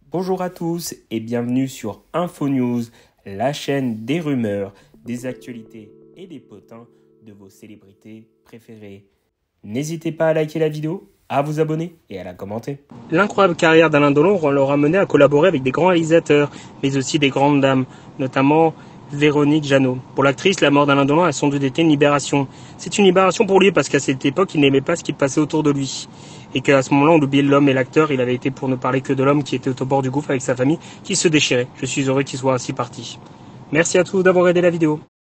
Bonjour à tous et bienvenue sur Info News, la chaîne des rumeurs, des actualités et des potins de vos célébrités préférées. N'hésitez pas à liker la vidéo, à vous abonner et à la commenter. L'incroyable carrière d'Alain Delon l'aura mené à collaborer avec des grands réalisateurs, mais aussi des grandes dames, notamment Véronique Jeannot. Pour l'actrice, la mort d'Alain Delon a sans doute été une libération. C'est une libération pour lui parce qu'à cette époque, il n'aimait pas ce qui passait autour de lui. Et qu'à ce moment-là, on oubliait l'homme et l'acteur. Il avait été pour ne parler que de l'homme qui était au bord du gouffre avec sa famille, qui se déchirait. Je suis heureux qu'il soit ainsi parti. Merci à tous d'avoir aidé la vidéo.